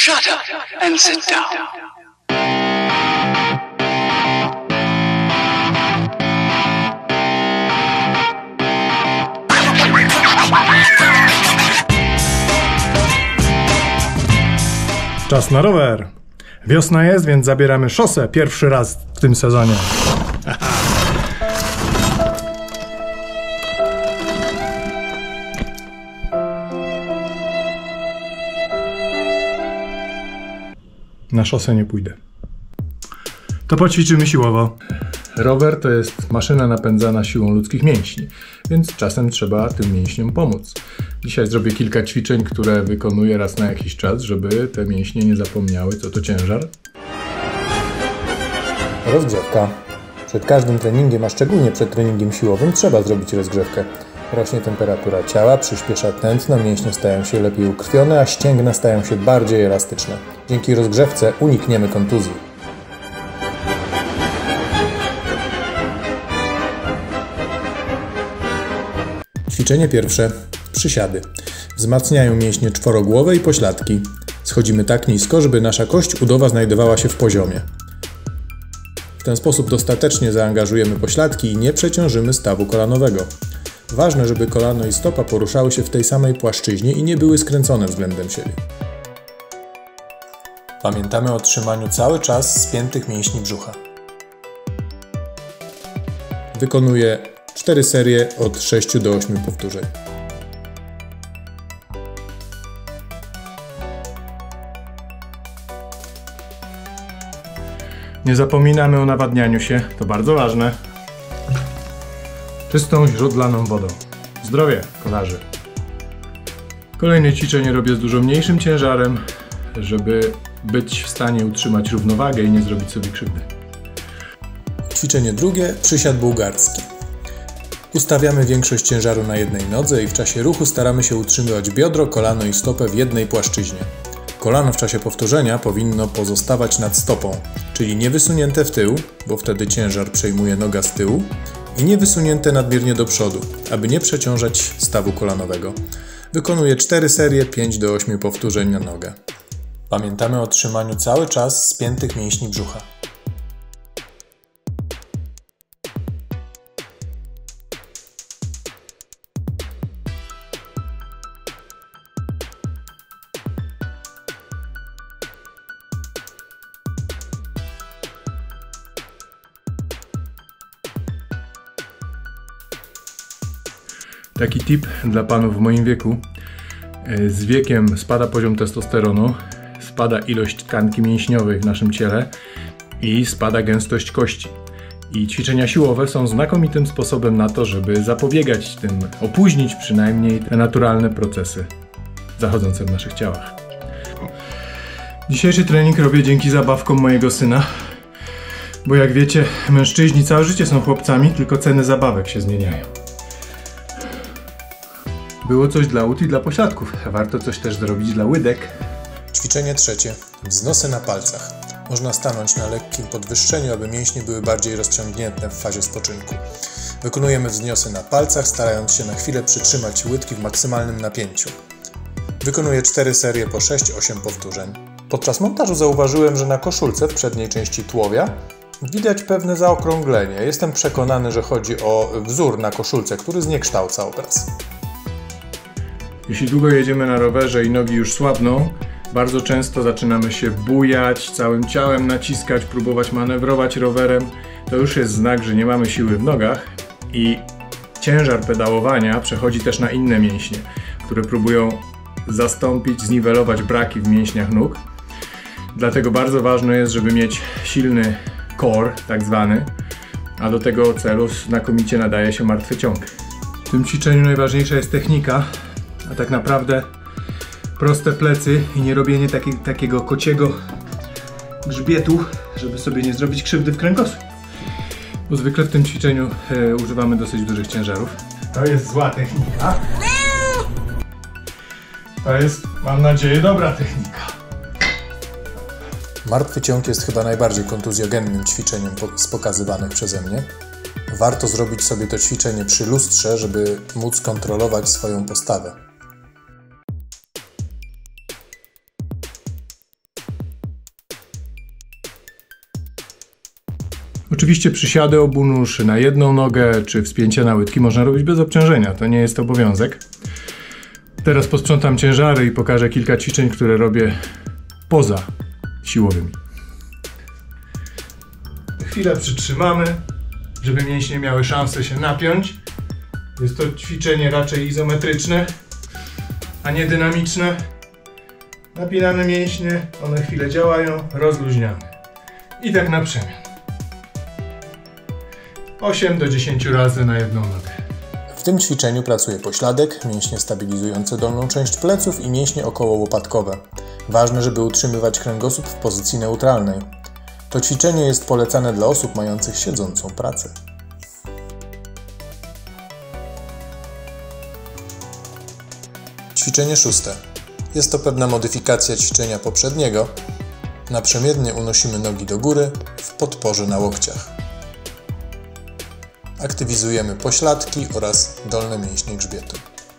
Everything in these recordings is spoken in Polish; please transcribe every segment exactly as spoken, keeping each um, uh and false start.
Shut up and sit down. Czas na rower. Wiosna jest, więc zabieramy szosę pierwszy raz w tym sezonie. Na szosę nie pójdę. To poćwiczymy siłowo. Rower to jest maszyna napędzana siłą ludzkich mięśni, więc czasem trzeba tym mięśniom pomóc. Dzisiaj zrobię kilka ćwiczeń, które wykonuję raz na jakiś czas, żeby te mięśnie nie zapomniały, co to ciężar. Rozgrzewka. Przed każdym treningiem, a szczególnie przed treningiem siłowym, trzeba zrobić rozgrzewkę. Rośnie temperatura ciała, przyspiesza tętno, mięśnie stają się lepiej ukrwione, a ścięgna stają się bardziej elastyczne. Dzięki rozgrzewce unikniemy kontuzji. Ćwiczenie pierwsze. Przysiady. Wzmacniają mięśnie czworogłowe i pośladki. Schodzimy tak nisko, żeby nasza kość udowa znajdowała się w poziomie. W ten sposób dostatecznie zaangażujemy pośladki i nie przeciążymy stawu kolanowego. Ważne, żeby kolano i stopa poruszały się w tej samej płaszczyźnie i nie były skręcone względem siebie. Pamiętamy o trzymaniu cały czas spiętych mięśni brzucha. Wykonuję cztery serie od sześciu do ośmiu powtórzeń. Nie zapominamy o nawadnianiu się, to bardzo ważne. Czystą, źródlaną wodą. Zdrowie, kolarzy. Kolejne ćwiczenie robię z dużo mniejszym ciężarem, żeby być w stanie utrzymać równowagę i nie zrobić sobie krzywdy. Ćwiczenie drugie. Przysiad bułgarski. Ustawiamy większość ciężaru na jednej nodze i w czasie ruchu staramy się utrzymywać biodro, kolano i stopę w jednej płaszczyźnie. Kolano w czasie powtórzenia powinno pozostawać nad stopą, czyli nie wysunięte w tył, bo wtedy ciężar przejmuje noga z tyłu, i nie wysunięte nadmiernie do przodu, aby nie przeciążać stawu kolanowego. Wykonuję cztery serie, pięć do ośmiu powtórzeń na nogę. Pamiętamy o trzymaniu cały czas spiętych mięśni brzucha. Taki tip dla panów w moim wieku. Z wiekiem spada poziom testosteronu, spada ilość tkanki mięśniowej w naszym ciele i spada gęstość kości. I ćwiczenia siłowe są znakomitym sposobem na to, żeby zapobiegać tym, opóźnić przynajmniej te naturalne procesy zachodzące w naszych ciałach. Dzisiejszy trening robię dzięki zabawkom mojego syna, bo jak wiecie, mężczyźni całe życie są chłopcami, tylko ceny zabawek się zmieniają. Było coś dla łód i dla pośladków. Warto coś też zrobić dla łydek. Ćwiczenie trzecie. Wznosy na palcach. Można stanąć na lekkim podwyższeniu, aby mięśnie były bardziej rozciągnięte w fazie spoczynku. Wykonujemy wzniosy na palcach, starając się na chwilę przytrzymać łydki w maksymalnym napięciu. Wykonuję cztery serie po sześć do ośmiu powtórzeń. Podczas montażu zauważyłem, że na koszulce w przedniej części tułowia widać pewne zaokrąglenie. Jestem przekonany, że chodzi o wzór na koszulce, który zniekształca obraz. Jeśli długo jedziemy na rowerze i nogi już słabną, bardzo często zaczynamy się bujać, całym ciałem naciskać, próbować manewrować rowerem. To już jest znak, że nie mamy siły w nogach i ciężar pedałowania przechodzi też na inne mięśnie, które próbują zastąpić, zniwelować braki w mięśniach nóg. Dlatego bardzo ważne jest, żeby mieć silny core, tak zwany, a do tego celu znakomicie nadaje się martwy ciąg. W tym ćwiczeniu najważniejsza jest technika, a tak naprawdę proste plecy i nie robienie taki, takiego kociego grzbietu, żeby sobie nie zrobić krzywdy w kręgosłup. Bo zwykle w tym ćwiczeniu e, używamy dosyć dużych ciężarów. To jest zła technika. To jest, mam nadzieję, dobra technika. Martwy ciąg jest chyba najbardziej kontuzjogennym ćwiczeniem z pokazywanych przeze mnie. Warto zrobić sobie to ćwiczenie przy lustrze, żeby móc kontrolować swoją postawę. Oczywiście przysiady obu nóż na jedną nogę, czy wspięcie na łydki można robić bez obciążenia, to nie jest obowiązek. Teraz posprzątam ciężary i pokażę kilka ćwiczeń, które robię poza siłowymi. Chwilę przytrzymamy, żeby mięśnie miały szansę się napiąć. Jest to ćwiczenie raczej izometryczne, a nie dynamiczne. Napinamy mięśnie, one chwilę działają, rozluźniamy. I tak na przemian. osiem do dziesięciu razy na jedną nogę. W tym ćwiczeniu pracuje pośladek, mięśnie stabilizujące dolną część pleców i mięśnie okołołopatkowe. Ważne, żeby utrzymywać kręgosłup w pozycji neutralnej. To ćwiczenie jest polecane dla osób mających siedzącą pracę. Ćwiczenie szóste. Jest to pewna modyfikacja ćwiczenia poprzedniego. Naprzemiennie unosimy nogi do góry w podporze na łokciach. Aktywizujemy pośladki oraz dolne mięśnie grzbietu.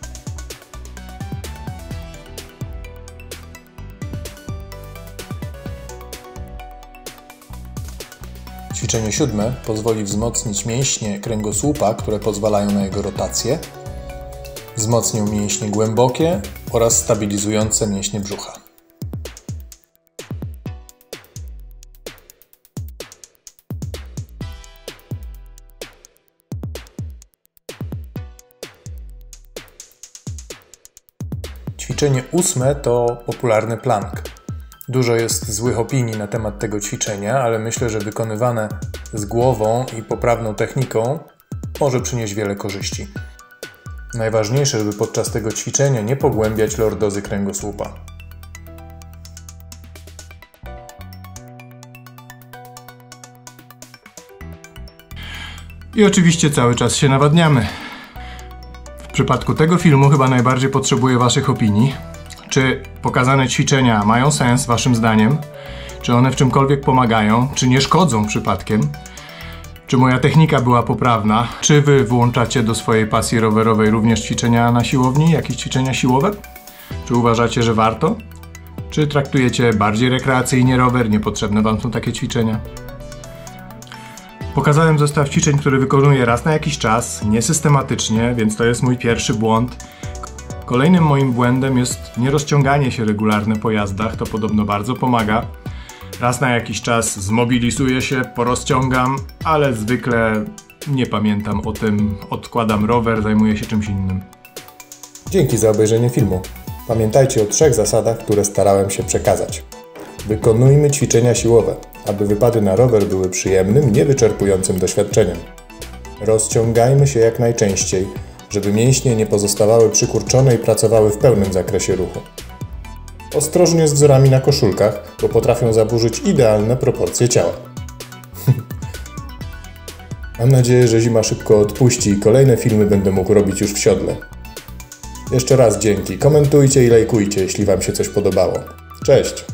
Ćwiczenie siódme pozwoli wzmocnić mięśnie kręgosłupa, które pozwalają na jego rotację. Wzmocnią mięśnie głębokie oraz stabilizujące mięśnie brzucha. Ćwiczenie ósme to popularny plank. Dużo jest złych opinii na temat tego ćwiczenia, ale myślę, że wykonywane z głową i poprawną techniką może przynieść wiele korzyści. Najważniejsze, żeby podczas tego ćwiczenia nie pogłębiać lordozy kręgosłupa. I oczywiście cały czas się nawadniamy. W przypadku tego filmu chyba najbardziej potrzebuję Waszych opinii. Czy pokazane ćwiczenia mają sens Waszym zdaniem? Czy one w czymkolwiek pomagają? Czy nie szkodzą przypadkiem? Czy moja technika była poprawna? Czy Wy włączacie do swojej pasji rowerowej również ćwiczenia na siłowni? Jakieś ćwiczenia siłowe? Czy uważacie, że warto? Czy traktujecie bardziej rekreacyjnie rower? Niepotrzebne Wam są takie ćwiczenia? Pokazałem zestaw ćwiczeń, który wykonuję raz na jakiś czas, niesystematycznie, więc to jest mój pierwszy błąd. Kolejnym moim błędem jest nierozciąganie się regularne po jazdach, to podobno bardzo pomaga. Raz na jakiś czas zmobilizuję się, porozciągam, ale zwykle nie pamiętam o tym, odkładam rower, zajmuję się czymś innym. Dzięki za obejrzenie filmu. Pamiętajcie o trzech zasadach, które starałem się przekazać. Wykonujmy ćwiczenia siłowe, aby wypady na rower były przyjemnym, niewyczerpującym doświadczeniem. Rozciągajmy się jak najczęściej, żeby mięśnie nie pozostawały przykurczone i pracowały w pełnym zakresie ruchu. Ostrożnie z wzorami na koszulkach, bo potrafią zaburzyć idealne proporcje ciała. Mam nadzieję, że zima szybko odpuści i kolejne filmy będę mógł robić już w siodle. Jeszcze raz dzięki, komentujcie i lajkujcie, jeśli Wam się coś podobało. Cześć!